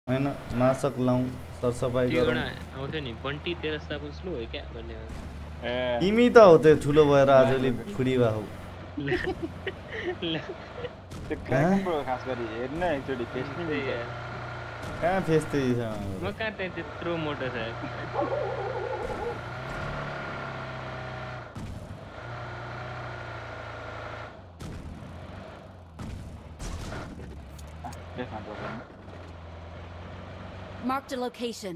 हैन मासक लाउँ सरसफाई गरौँ आउँथ्यो नि बन्टी तेरो साबुन स्लो हो क्या भन्ने तिमी त हो त्यो ठुलो भएर आजले फुडी भएको त्यो क्र्याकिङ प्रो खास गरी हेर्न एकचोटि फेस नि मिल्छ कहाँ फेस त्यही छ म कहाँ त्यत्रो मोटो छ Marked a location.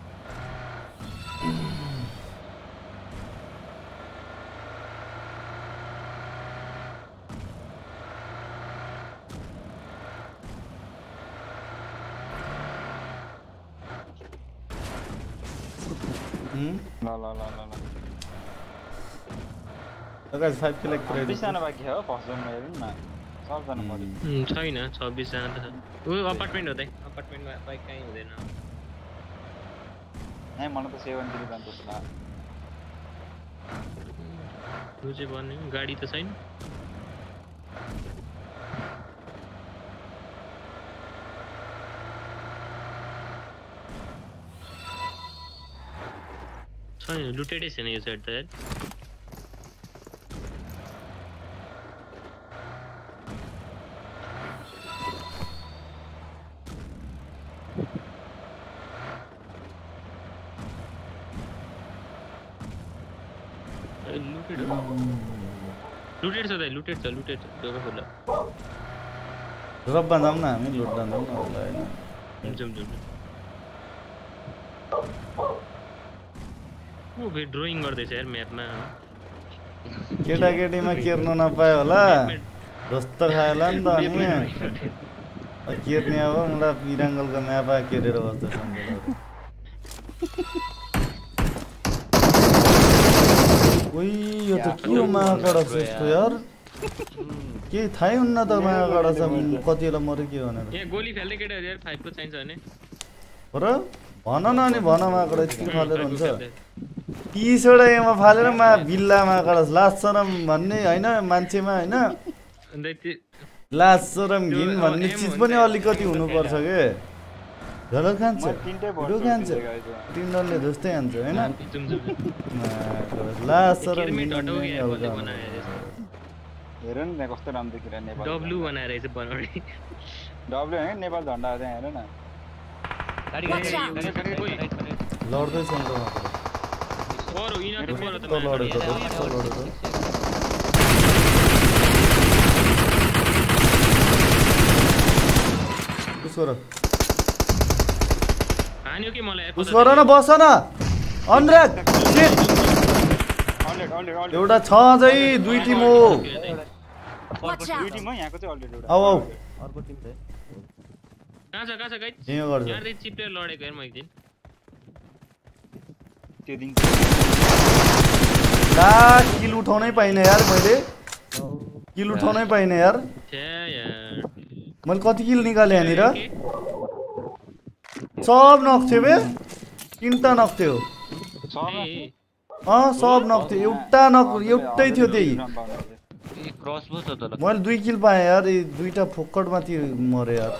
guys 5 kill credit जना बाकी हो फर्स्ट जोनमा हेर्नु न सबजना मरि छैन 26 जना त छ उ अपार्टमेन्ट हो त अपार्टमेन्टमा बाइक कहीं हुँदैन है मलाई त 7 किलो जान्छ छ रुचे भन्ने गाडी त छैन छैन लुटेडै छैन यो साइड त यार लुटेड छ दोगा खोला रब्बा जाम न हामी लुट जाम न होला हैन जम ओ बे ड्राइङ गर्दै छ यार म्यापमा केटाकेटीमा केर्न नपाए होला जस्तो खाएला नि त अनि केर्ने अब मलाई पिराङ्गलको म्यापा केरेर बस्दैछ ओइ यो त के हो महाकाडा जस्तो यार के थाहै हुन्न त महाकाडा छ कतिला मरे के भनेर यहाँ गोली फाल्दै केटाहरु यार 5 को चाहिन्छ भने र भन न अनि भन महाकाडा यति फालेर हुन्छ 30 वटा एमा फालेर मा बिल्ला महाकाडा लाज शरम भन्ने हैन मान्छेमा हैन लाज शरम घिन भन्ने चीज पनि अलिकति हुनु पर्छ के झलक खान्छ भिडियो खान्छ टिन्डरले जस्तै खान्छ हैन लाज शरम घिन हेर न कस्तो राम्रो देखिरहेको नेपाल डब्लु बनाएर चाहिँ बनाउने डब्लु हैन नेपाल झण्डा त्यहाँ हेर न लड्दै छ ओरो इनाको पोरो त लड्दै उसको हान्यो के मलाई उस गर न बस न अनुराग एउटा छ अझै दुई टिम हो दुई टिम हो यहाँको चाहिँ अलरेडी एउटा आउ अर्को टिम चाहिँ कहाँ छ गाइस यहाँ गर्छ यहाँ चाहिँ चिप्लेर लडेको हेर म एकदिन त्यो दिन ला किल उठाउनै पाइने यार मैले किल उठाउनै पाइने यार मैले कति किल निकाले यहाँनिर सब नक थियो बे तीनटा नक थियो सब नक थियो एउटा नक एउटै थियो त्यही मैले 2 किल पाएँ यार दुईटा फोक्कट माथि मरे यार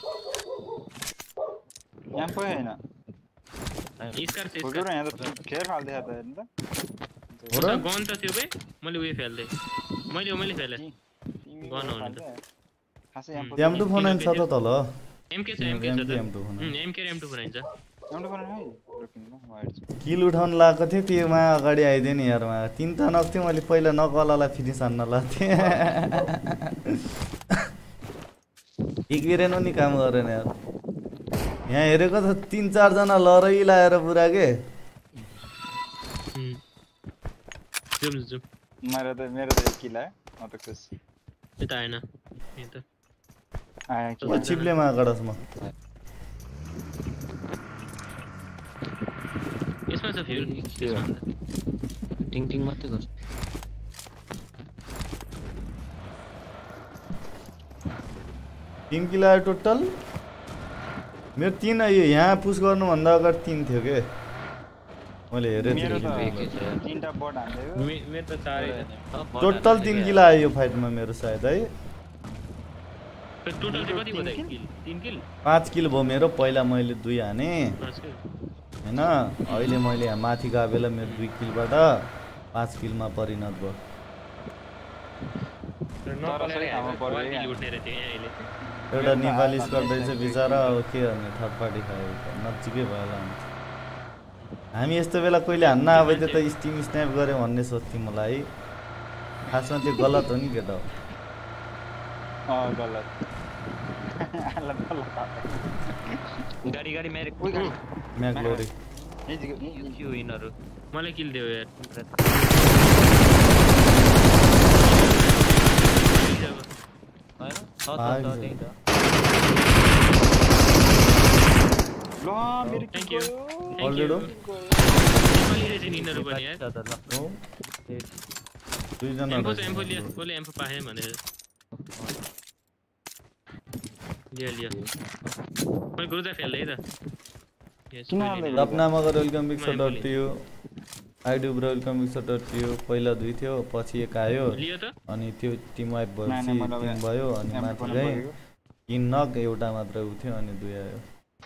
यहाँ पो हैन इसकार से फोटो यहाँ त खेर फाल्दै छ त हेर्नु त हो र गन त थियो बे मैले उयो फाल्दै मैले फाले गन हो नि त खासै M2 फोन छ त तल MK छ MK M2 फोन छ M2 फोन है किल उठाउन लागेको थियो त्योमा अगाडि आइदिए नि यार मा तीनटा नक थियो मैले पहिला नकलालाई फिनिस हान्न लाग्थेँ एक बिरेन नि काम गरेन यार यहाँ हेरेको त 3-4 जना लरै लाएर पुरा के मेरो त एक किल आयो म त खुसी यता हैन यता आयो चिप्ले मा गडसमा यसमा छ फ्युल टिङ टिङ मात्रै गर्छ तीन किल आयो टोटल मेरो 3 आयो यहाँ पुश गर्नु भन्दा अगाडि 3 थियो के मैले हेरे मेरो त तीनटा बट हान्दै मेरो त 4 टोटल 3 किल आयो यो फाइटमा मेरो सायद है टोटल चाहिँ कति भयो त किल 3 किल 5 किल भयो मेरो पहिला मैले 2 हाने 5 किल हैन अहिले मैले यहाँ माथि गए बेला मेरो 2 किलबाट 5 किलमा परिणत भयो एउटा नेपाली स्क्वाड रहेछ बिचारा अब के गर्ने थर्ड पार्टी खायो नजिकै भयो होला हामी यस्तो बेला कहिले हान्न आबै त स्टिम स्न्याप गरे भन्ने सोच्थ्यौं मलाई खासमा त्यो गलत हो नि केटा गलत गाडी गाडी मेरो म्याग्लोरी यो यिनहरु मलाई किल दियो यार हैन छ त्यही त ल मेरो थ्यांक यू अलरेडी नेपाली रहेछ नि यिनहरु पनि यार दुई जना एम्फो लिया बोले एम्फो पाए भनेर लिया मैले गुरुजा फेल्दै त Sapana Magar welcome big shout out to you Aidu bro welcome big shout out to you पहिला 2 थियो पछि 1 आयो अनि त्यो टिम वाइप भएपछि 3 भयो अनि माथि गए 3 नक एउटा मात्र उठ्यो अनि 2 आयो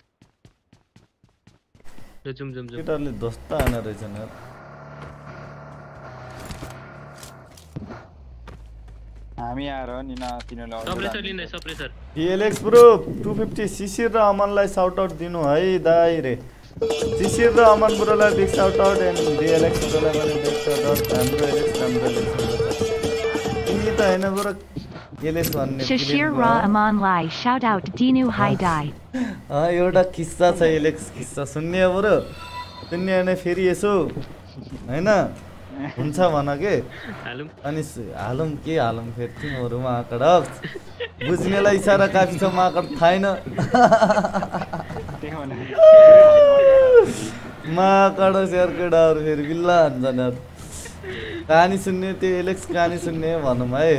जुम केटाले दस्ता आना रहेछन् यार हामी आएर नि न तिनीले सप्रेसर लिँदै सप्रेसर एलेक्स ब्रो 250 सिसी र अमनलाई शाउट आउट दिनु है दाइ रे सिसी र अमन ब्रोलाई big shout out and Alex ब्रोलाई पनि बिग शाउट आउट हाम्रो एलेक्स तिमी त हैन ब्रो एलेक्स भन्ने Shashir Ra Amanlai shout out Dinu Hai Dai एउटा किस्सा छ एलेक्स किस्सा सुन्ने ब्रो सुन्ने हैन फेरि यसो हैन हुन्छ भन के अनि हालौं के हालौं फेरि तिमीहरुमा आकड बुझ्नेलाई इशारा काफी छ माकड थाइन माकड शेयर केडाहरु फेरि बिल्ला हान्छन् यार कहानी सुन्ने त्यो एलेक्स कहानी सुन्ने भनौं है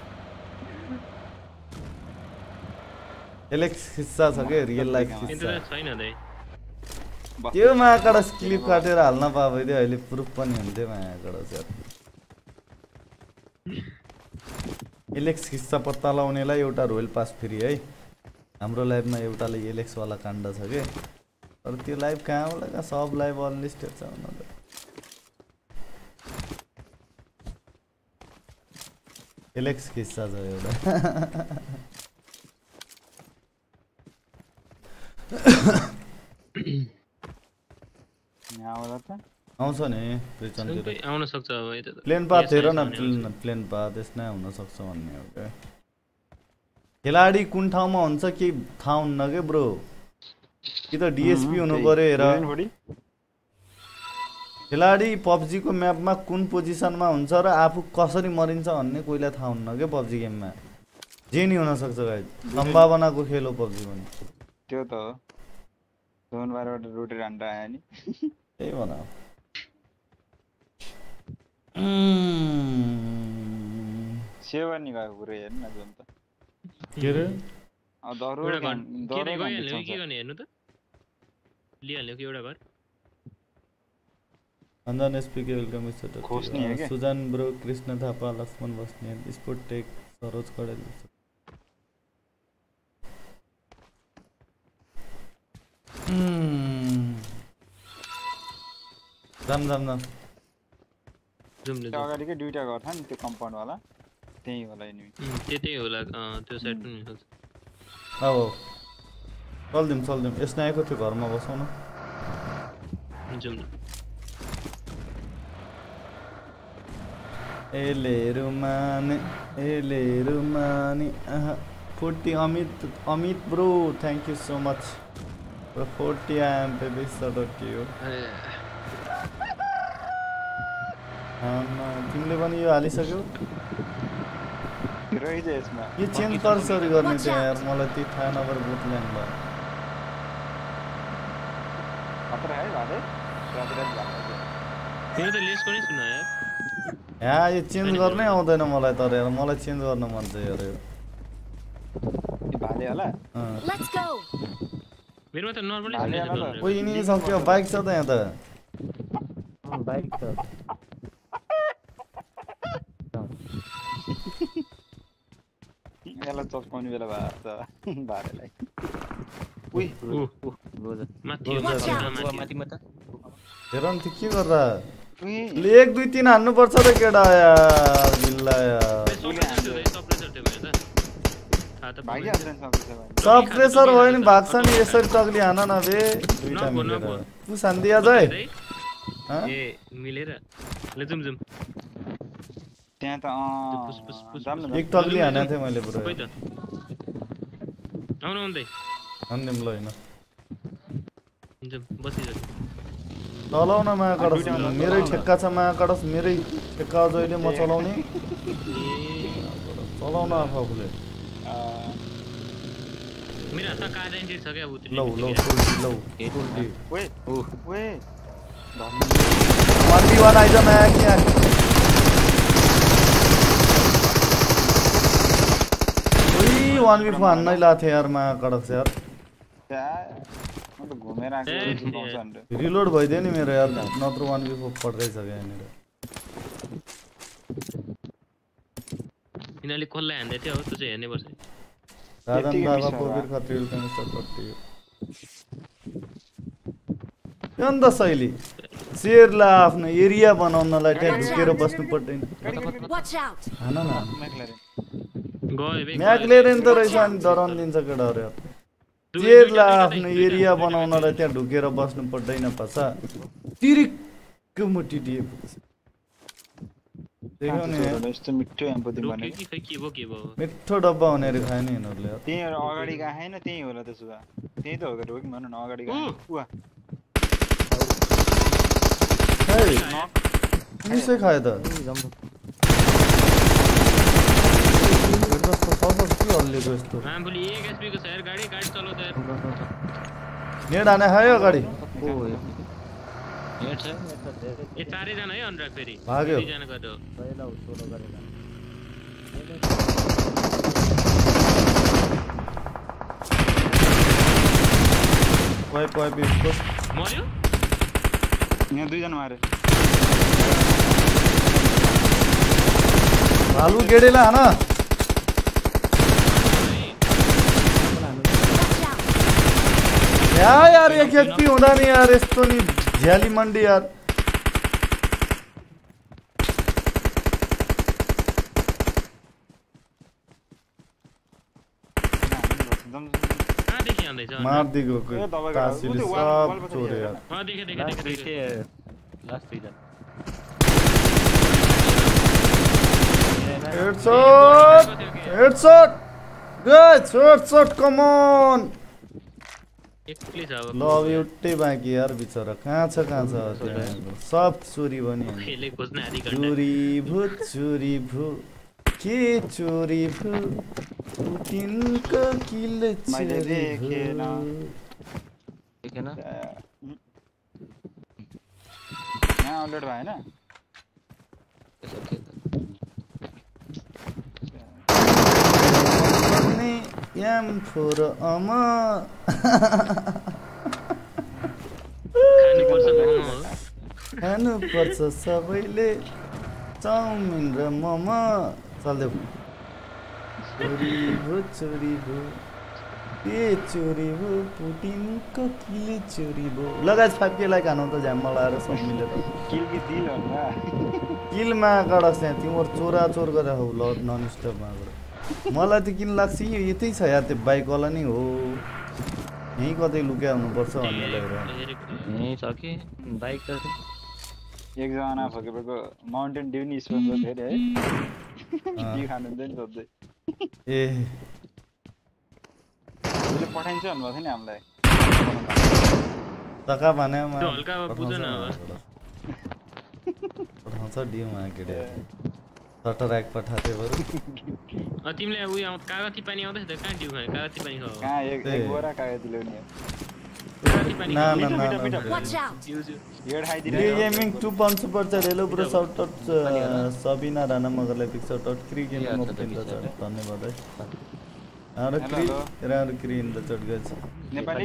एलेक्स किस्सा छ के रियल लाइफ किस्सा छैन दाइ त्यो माकड क्लिप काटेर हाल्न पाए थियो अहिले प्रुफ पनि हुन्थ्यो माकड यार एलेक्स किस्सा पत्ता लगाउनेलाई एउटा रोयल पास फ्री है हाम्रो लाइभमा एउटाले एलेक्स वाला काण्ड छ के तर त्यो लाइभ कहाँ होला का सब लाइभ अनलिस्टेड छ उनीहरु एलेक्स किस्सा छ एउटा आउँछ नि प्रिचनतिर आउन सक्छ अब यता प्लेन पाथ हेर न प्लेन पाथ यसमा हुन सक्छ भन्ने हो के खेलाडी कुन ठाउँमा हुन्छ के थाहा हुन्न के ब्रो कि त डीएसपी हुनु पर्यो हेर खेलाडी पबजी को म्यापमा कुन पोजिसनमा हुन्छ र आफू कसरी मरिन्छ भन्ने कोइला थाहा हुन्न के पबजी गेममा जे नि हुन सक्छ गाइस सम्भावनाको खेल हो पबजी पनि त्यो त जोन बारबाट रोटेर हान्दा आयो नि त्यही भन सेवा नि गएको पुरै हेर्न जोन त के रे अ दरो के गइहाल्यो के गर्ने हेर्नु त लिहाल्यो कि एउटा घर Anjan SPK welcome Sujan bro Krishna Thapa Laxman Basnet sport tech Saroj Kadel जाम अगाडिकै दुईटा घर छ नि त्यो कम्पाउन्ड वाला त्यही होला नि त्यतै होला त्यो साइड पनि हुन्छ अब चल्दिम यसमा आएको थियो घरमा बसौँ न जाम एले रुमानी 40 Amit bro thank you so much for 40 I am baby shout out to you तिमीले पनि यो हालिसक्यौ रहिज यसमा यो चेन्ज कसरी गर्ने थियो यार मलाई त्यो थाहा नभएर बुट ल्यान्ड भयो अत्र है भाले त्यो त लेस पनि सुन यार यहाँ यो चेन्ज गर्नै आउँदैन मलाई तर यार मलाई चेन्ज गर्न मन छ यार यो भाले होला Let's go. मेरोमा त नर्मली छ ओइ नि सक्यो बाइक छ त यहाँ त बाइक छ यसलाई चस्काउने बेला भए त भारेलाई उइ माथि माथि मत हेर न त्यो के गर्दा 1 2 3 हान्नु पर्छ त केडा यार बिल्ला यार सप्रेसर भयो नि भाग्छ नि यसरी टक्ली हान न बे दुईटा मिलेर पुसान दिया जाय ए मिलेर ले जुम जुम त्यहाँ त जाम न एक टक्ली हाने थिए मैले पुरो खोइ त आउनु आउँदै हान्दिम ल हैन जुम बसिरहेको चलाउन मा कडस मेरै ठेक्का छ मा कडस मेरै ठेक्का जहिले म चलाउने चलाउन आफूले मेरो हातमा कार रेन्जेट छ के अब लौ लौ ओए ओए 1v1 आइज म्याक यार ओइ 1v4 हान्नै लाथे यार मा कडस यार म त घुमेर आएको पाउँछ रिलोड भइदियो नि मेरो यार नत्र 1v4 पड्दै छ यहाँनिर यिनीहरूले कसलाई हान्दै थियो त्यो चाहिँ हेर्नै पर्छ राजन बाबा पोबिर खत्रील कमिस्टर पट्टी अन्त शैली शेरलाई आफ्नो एरिया बनाउनलाई त्यहाँ ढुकेर बस्नु पर्दैन हान न म्याक्लेरेन त रहेछ अनि डराउन दिन्छ केटाहरु यार शेरलाई आफ्नो एरिया बनाउनलाई त्यहाँ ढुकेर बस्नु पर्दैन पछा तिरिक मुटी दिएको देखो नि यस्तो मिठो एम्पथी भने मिठो डब्बा हुने रे खाए नि यिनीहरुले त्यही अगाडि गए हैन त्यही होला त्यसो भए त्यही त हो के रोक भन्न न अगाडि गए उवा हे निसे खाए त के हल्लेको यस्तो मामले 1 एचपी को सर गाडी चलाउ त नेड आने खायो अगाडि नेट छ ए चारै जना है अनुराग फेरि भाग्यो जना गर्यो पहिला सोलो गरेर कोइ बिस्को मर्यो यहाँ दुई जना मारे भालु गेडेला हैन यार एक एचपी हुँदा नि यार यस्तो नि झ्याली मण्डी यार मार दिगो तासिले सब चोरे यार देखे last season headshot headshot come on please अब ल एउटै बाँकी यार बिचरा कहाँ छ सब चोरी बन्यो खेले खोज्न आधी घण्टा चोरी भू के चोरी भू पुटिनको किल मैले देखेन देखेन यहाँ अपडेट भएन एम फोर अमा खानु पर्छ सबैले चाउमिन र मोमो चल्दै चोरी भो के चोरी भो पुटिनको किले चोरी भो लगाज 5k लाई खानु त झ्याम्म लाएर सब मिलेर किलमा गडस त्यहाँ तिम्रो चोरा चोर गरेर हौ ल नन स्टपमा गएर मलाई त किन लाग्छ यो यतै छ यार त्यो बाइक वाला नि हो यही कतै लुक्या हुनुपर्छ भन्ने लागिरहेको यही छ कि बाइक त एकजना फकेको माउन्टेन ड्यू नि स्पोन्सर थियो है ड्यू खानु हुँदैन सोध्दै ए उसले पठाइन्छ भन्नुभएको थियो नि हामीलाई तका भनेमा हल्का बुझ्न पठाउँछ ड्यूमा केडे टटराक पठाथे बरु तिमीले उयो कागती पानी आउँदैछ त कहाँ ड्यू खाने कागती पानी खाऊ कहाँ एक बोरा कागती ल्याउने ना गेमिङ 2 पाउन्ड सुपर च hello bro shout out Sabina Rana मगरलाई पिक शाउट आउट क्री गेमिङ धन्यवाद है अरे क्री in the chat guys Nepali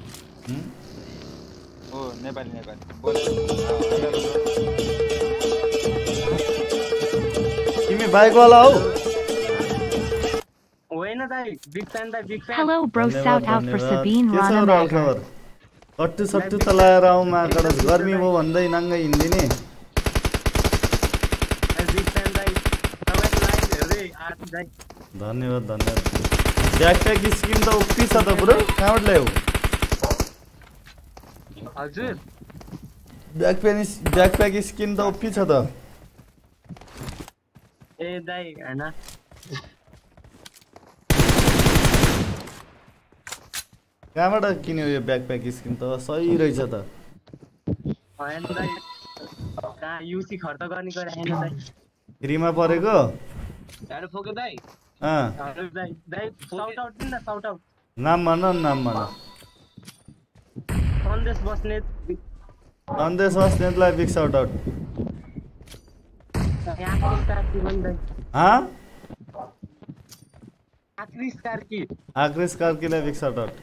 ओ नेपाली तिमी बाइक वाला हो होइन Hello, bro. Shout out for Sabine के छ Rana र Magar. खबर कट्टु सट्टु चलाएर आऊ माकडस गर्मी भयो भन्दै नङ्गै हिँड्दिने धन्यवाद धन्यवाद ब्याकप्याक स्किन त उक्ति छ त ब्रो कहाँबाट ल्यायौ हजुर ब्याकप्याक स्किन त उक्ति छ त ए दाइ हैन कहाँबाट किन्यो यो ब्याकप्याक स्किन त सही रहेछ त हैन दाइ कहाँ युसी खर्च गर्ने गरे हैन दाइ फ्रीमा परेको गाडी फोके दाइ हजुर दाइ दाइ साउट आउट दिन न साउट आउट नाम भन सन्देश बस्नेत बस्नेतलाई बिग साउट आउट आक्रिस कार्कीलाई बिग साउट आउट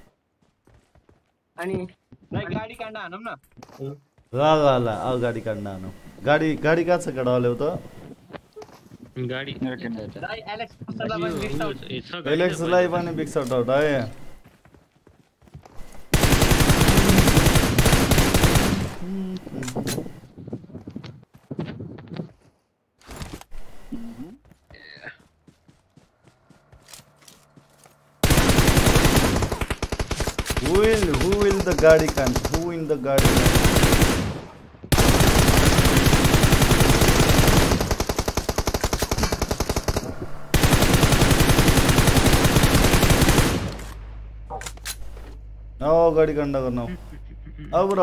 अनि गाडी काण्ड हानौँ न ल आऊ गाडी काट्न हानौँ गाडी कहाँ छ केटा ल्याउ त गाडी दाइ एलेक्सलाई पनि बिग साउट आउट है Who will the गाडी can? Who in the गाडी can? आओ गाडी काण्ड गर्न आओ ब्रो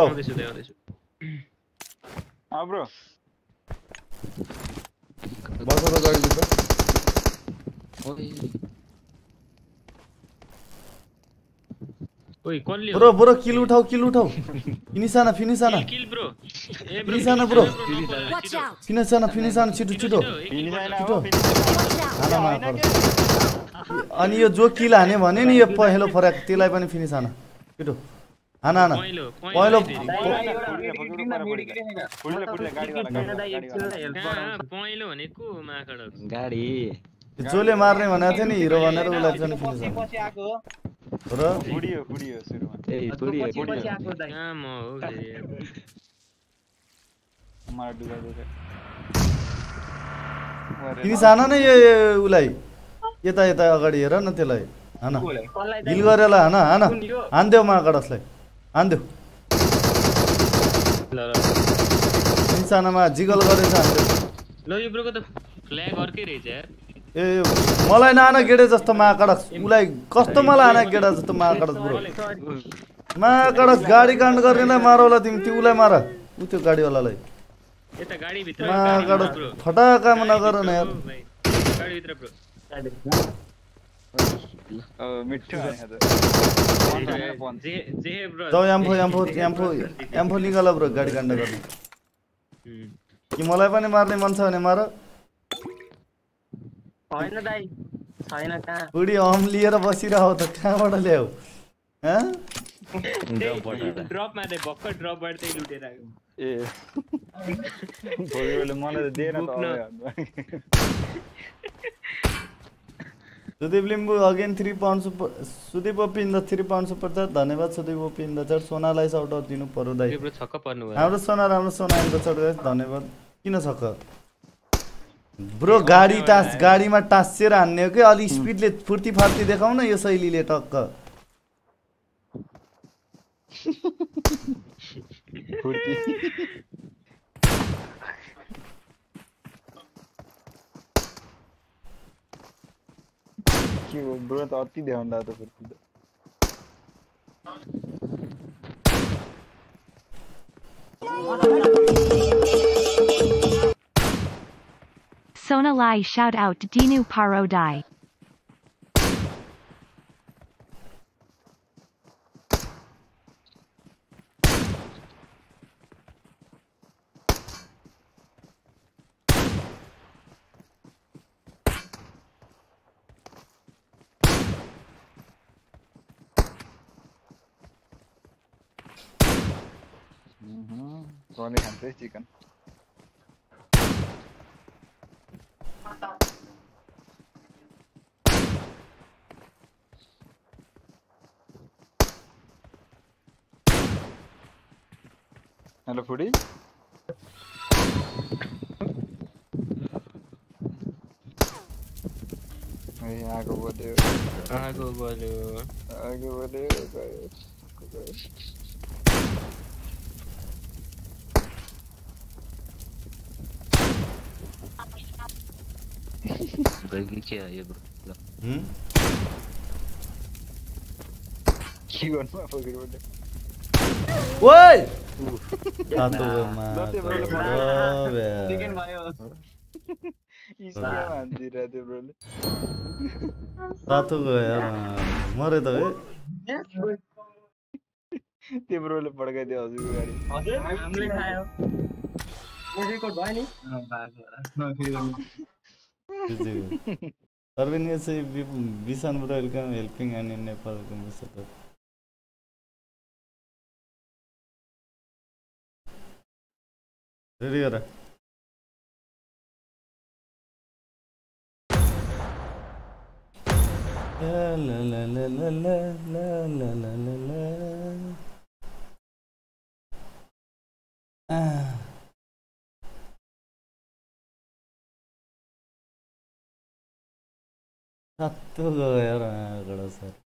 आओ ब्रो बस त गाडी भित्र ओइ कसले ब्रो किल उठाऊ फिनिश आना किल ब्रो ए ब्रो फिनिश आना ब्रो Watch out! फिनिश आना छिटो अनि यो जो किल हाने भने नि यो पहिलो फरक त्यसलाई पनि फिनिश आना छिटो हाना पहिलो पहिलो भनेको माकड गाडी जोले मार्ने भनेको थियो नि हिरो भनेर उसलाई पनि फिनिश आना र बुढियो सुरुमा काम हो फेरि मलाई डुगा फिनिश आना न यो उसलाई यता अगाडि हेर न त्यसलाई हान हिल गरेर हान हान्देऊ माकडसलाई हान्देऊ फिनिश आनामा जिगल गरेछ हान्देऊ ल यो ब्रोको त फ्ल्याग अर्कै रहेछ यार ए मलाई नाना गेडे जस्तो माकडस उलाई कस्तो मलाई आना गेडा जस्तो माकडस ब्रो माकडस गाडी काण्ड गर्नेलाई मारौला तिमी उलाई मार उ त्यो गाडीवालालाई यता गाडी भित्र माकडस फटाकाम नगर न यार गाडी भित्र ब्रो मिठो जे ब्रो जाऊ एम्फो निकाल ब्रो गाडी काण्ड गर्ने कि मलाई पनि मार्ने मन छ भने मार हैन दाइ छैन कहाँ बुढी अम लिएर बसिरह त कहाँबाट ल्याऊ ड्रप मार्दै भक्क ड्रप मार्दै लुटेर आयो ए भोलिले मलाई दिएन त Sudip Limbu again 3 pound super Sudip OP in the 3 pound super charge धन्यवाद Sudip OP in the charge सोनालाई साउट आउट दिनु पर्यो दाइ ब्रो छक्क पर्नु भयो हाम्रो सोना इन द चार्ज धन्यवाद किन छक्क ब्रो गाडीमा टाँसेर हान्ने हो कि अलि स्पिडले फुर्ती फार्ती देखाउ न यो शैलीले टक्क के हो ब्रो त अति ध्यान लाग्छ फुर्ती Sonalai shout out Dinu Parodai. Ronnie खान्छ चिकन हेलो फुडी आगो बोल्यो गयो बैगी क्या है ये ब्रो के गर्नु फकिर बोल्यो ओइ तातो मा सेकेन्ड भयो इसके हान्दिरा त्यो ब्रोले तातो गयो यार मरे त है त्यो ब्रोले पड्काइदियो हजुरको गाडी हजुर हामीले खायो रेकर्ड भयो नि Organization Visan Welcome helping and in Nepal support. Ready gara. La la la la la la la la la la. Satu gaya orang kalau satu.